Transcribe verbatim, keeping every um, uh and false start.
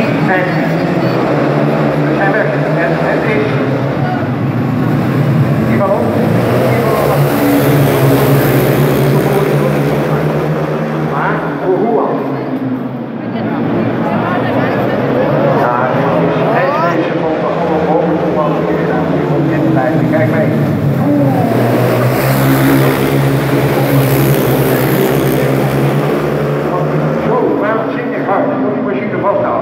En we zijn weg. En het is... Die ballon. Maar voor hoe al? Ja, deze komt er gewoon boven de bal. Die moet in blijven. Kijk mee. Zo, waanzinnig hard. Ik moet die machine vasthouden.